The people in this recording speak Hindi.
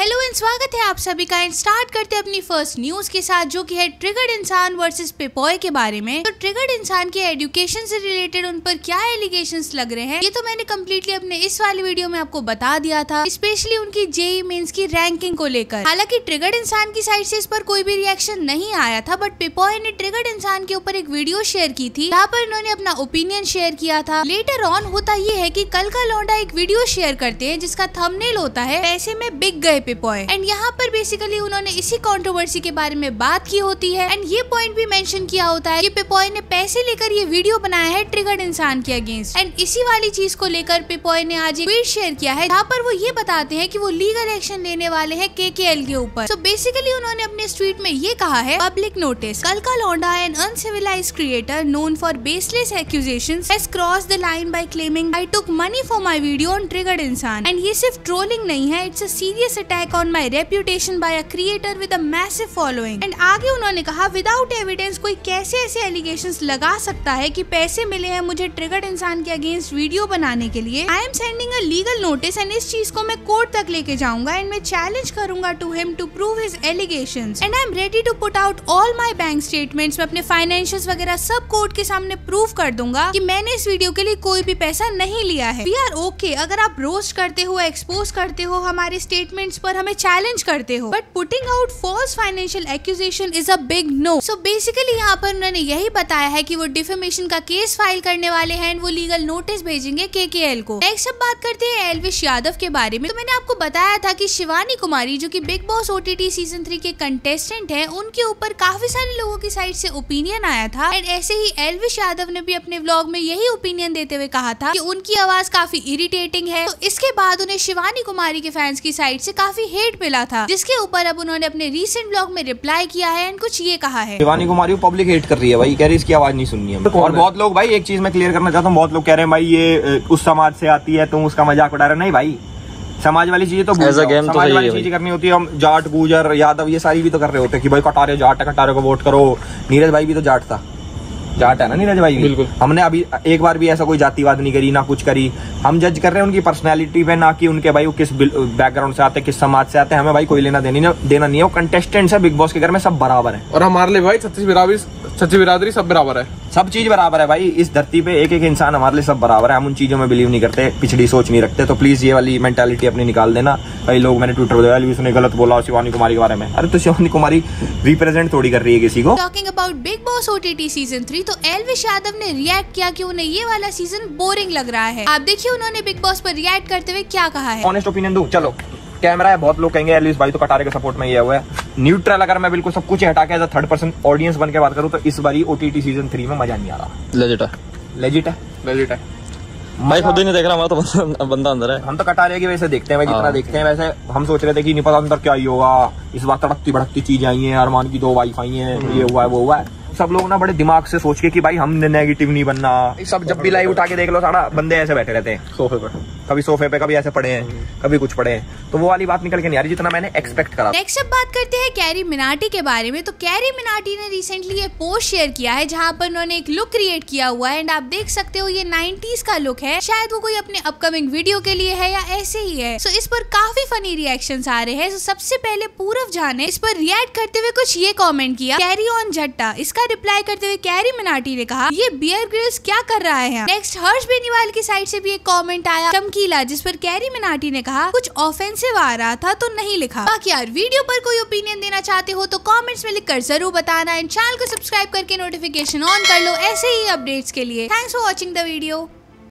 हेलो एंड स्वागत है आप सभी का। एंड स्टार्ट करते हैं अपनी फर्स्ट न्यूज के साथ, जो कि है ट्रिगर्ड इंसान वर्सेस पेपॉय के बारे में। तो ट्रिगर्ड इंसान के एजुकेशन से रिलेटेड उन पर क्या एलिगेशंस लग रहे हैं, ये तो मैंने कम्प्लीटली अपने इस वाली वीडियो में आपको बता दिया था, स्पेशली उनकी जेईई मेंस की रैंकिंग को लेकर। हालांकि ट्रिगर्ड इंसान की साइड से इस पर कोई भी रिएक्शन नहीं आया था, बट पेपॉय ने ट्रिगर्ड इंसान के ऊपर एक वीडियो शेयर की थी, जहाँ पर उन्होंने अपना ओपिनियन शेयर किया था। लेटर ऑन होता ये है कि कल का लौंडा एक वीडियो शेयर करते हैं जिसका थंबनेल होता है पैसे में बिक गए पेपॉय। एंड यहाँ पर बेसिकली उन्होंने इसी कंट्रोवर्सी के बारे में बात की होती है। एंड ये पॉइंट भी मेंशन किया होता है कि पेपॉय ने पैसे लेकर ये वीडियो बनाया है ट्रिगर्ड इंसान के अगेंस्ट। एंड इसी वाली चीज को लेकर पेपॉय ने आज एक ट्वीट शेयर किया है, जहाँ पर वो ये बताते हैं कि वो लीगल एक्शन लेने वाले हैं केकेएल के ऊपर। सो बेसिकली उन्होंने अपने ट्वीट में ये कहा है, पब्लिक नोटिस, कल का लौंडा an uncivilized creator known for baseless accusations has crossed the line by claiming I took money for my video on Triggered Insaan. And ये सिर्फ ट्रोलिंग नहीं है, it's a serious attack on my reputation by a creator with a massive following. And आगे उन्होंने कहा, विदाउट एविडेंस कोई कैसे ऐसे एलिगेशंस लगा सकता है कि पैसे मिले हैं मुझे ट्रिगर्ड इंसान के अगेंस्ट वीडियो बनाने के लिए। I am sending a legal notice and इस चीज को मैं कोर्ट तक लेके जाऊंगा एंड मैं चैलेंज करूंगा to him to prove his allegations. And I am ready to put out all my bank statements, मैं अपने फाइनेंशियल्स वगैरह सब कोर्ट के सामने प्रूव कर दूंगा कि मैंने इस वीडियो के लिए कोई भी पैसा नहीं लिया है। वी आर ओके अगर आप रोस्ट करते हो, एक्सपोज करते हो, हमारे स्टेटमेंट्स पर हमें चैलेंज करते हो, but putting out false financial accusation is a big no. So basically यहाँ पर उन्होंने यही बताया है कि वो डिफेमेशन का केस फाइल करने वाले हैं, वो लीगल नोटिस भेजेंगे केकेएल को। नेक्स्ट अब बात करते हैं एल्विश यादव के बारे में। तो मैंने आपको बताया था कि शिवानी कुमारी, जो कि बिग बॉस ओटीटी सीजन 3 के कंटेस्टेंट हैं, उनके ऊपर काफी सारे लोगों की साइड से ओपिनियन आया था। एंड ऐसे ही एल्विश यादव ने भी अपने व्लॉग में यही ओपिनियन देते हुए कहा था कि उनकी आवाज काफी इरिटेटिंग है। तो इसके बाद उन्हें शिवानी कुमारी के फैंस की साइड से काफी हेट मिला था, जिसके ऊपर अब उन्होंने अपने रीसेंट व्लॉग में रिप्लाई किया है एंड कुछ ये कहा है। शिवानी कुमारी को पब्लिक हेट कर रही है भाई, कह रही इसकी आवाज नहीं सुननी है। और बहुत लोग, भाई एक चीज मैं क्लियर करना चाहता हूँ, बहुत लोग कह रहे हैं भाई ये उस समाज से आती है, तुम उसका मजाक उड़ा रहे हो। नहीं भाई, समाज वाली चीजें तो समाज वाली चीजें करनी होती है। हम जाट, गुजर, यादव ये सारी भी तो कर रहे होते हैं कि भाई कटारे जाट है, कटारे को वोट करो। नीरज भाई भी तो जाट था, जाट है ना नीरज भाई भी। बिल्कुल। हमने अभी एक बार भी ऐसा कोई जातिवाद नहीं करी, ना कुछ करी। हम जज कर रहे हैं उनकी पर्सनैलिटी पे, ना कि उनके भाई वो किस बैकग्राउंड से आते हैं, किस समाज से आते हैं। हमें भाई कोई लेना देना नहीं है, वो कंटेस्टेंट्स है बिग बॉस के घर में, सब बराबर है। और हमारे लिए भाई सच्ची बिरादरी सब बराबर है, सब चीज बराबर है भाई। इस धरती पे एक एक इंसान हमारे लिए सब बराबर है। हम उन चीजों में बिलीव नहीं करते, पिछड़ी सोच नहीं रखते। तो प्लीज ये वाली मेंटालिटी अपनी निकाल देना। कई लोग, मैंने ट्विटर पर उसने गलत बोला शिवानी कुमारी के बारे में। अरे तो शिवानी कुमारी रिप्रेजेंट थोड़ी कर रही है किसी को। Talking about Bigg Boss OTT season 3, तो एल्विश यादव ने रिएक्ट किया कि उन्हें ये वाला सीजन बोरिंग लग रहा है। आप देखिए उन्होंने बिग बॉस पर रिएक्ट करते हुए क्या कहा है। ऑनेस्ट ओपिनियन दूं, चलो कैमरा है, बहुत लोग कहेंगे एल्विश भाई तो कटारे के सपोर्ट में ये हुआ है। न्यूट्रल अगर मैं बिल्कुल सब कुछ हटा के as a third person audience बन के बात करूं, तो इस बारी ओटीटी सीजन 3 में मजा नहीं आ रहा। लेजिट है मैं खुद ही नहीं देख रहा, हमारा तो बंदा अंदर है। हम तो कटारे की वजह से देखते हैं भाई, जितना देखते हैं। वैसे हम सोच रहे थे कि नहीं पता अंदर क्या ही होगा, इस बार तड़कती भड़कती चीजें आई हैं, अरमान की 2 वाइफ आई हैं, ये हुआ है वो हुआ है। सब लोग ना बड़े दिमाग से सोच के कि भाई हमने नेगेटिव नहीं बनना। सब जब भी लाइव उठा के देख लो, सारा बंदे ऐसे बैठे रहते हैं सोफे पर, कभी सोफे पे, कभी ऐसे पड़े हैं, कभी कुछ पड़े हैं। तो वो वाली बात निकल के नहीं आ रही जितना मैंने एक्सपेक्ट करा। नेक्स्ट अब बात करते हैं कैरी मिनाटी के बारे में। तो कैरी मिनाटी ने रिसेंटली एक पोस्ट शेयर किया है, जहाँ पर उन्होंने एक लुक क्रिएट किया हुआ है। एंड आप देख सकते हो ये 90s का लुक है, शायद वो कोई अपने अपकमिंग वीडियो के लिए है या ऐसे ही है। सो इस पर काफी फनी रिएक्शंस आ रहे हैं। सो सबसे पहले पूरव झा ने इस पर रिएक्ट करते हुए कुछ ये कॉमेंट किया, कैरी ऑन जट्टा। इसका रिप्लाई करते हुए कैरी मिनाटी ने कहा, ये बियर ग्रिल्स क्या कर रहा है। नेक्स्ट हर्ष बेनीवाल की साइड से भी एक कमेंट आया चमकीला, जिस पर कैरी मिनाटी ने कहा कुछ ऑफेंसिव आ रहा था तो नहीं लिखा। बाकी यार वीडियो पर कोई ओपिनियन देना चाहते हो तो कमेंट्स में लिखकर जरूर बताना। एंड चैनल को सब्सक्राइब करके नोटिफिकेशन ऑन कर लो ऐसे ही अपडेट्स के लिए। Thanks for watching the video.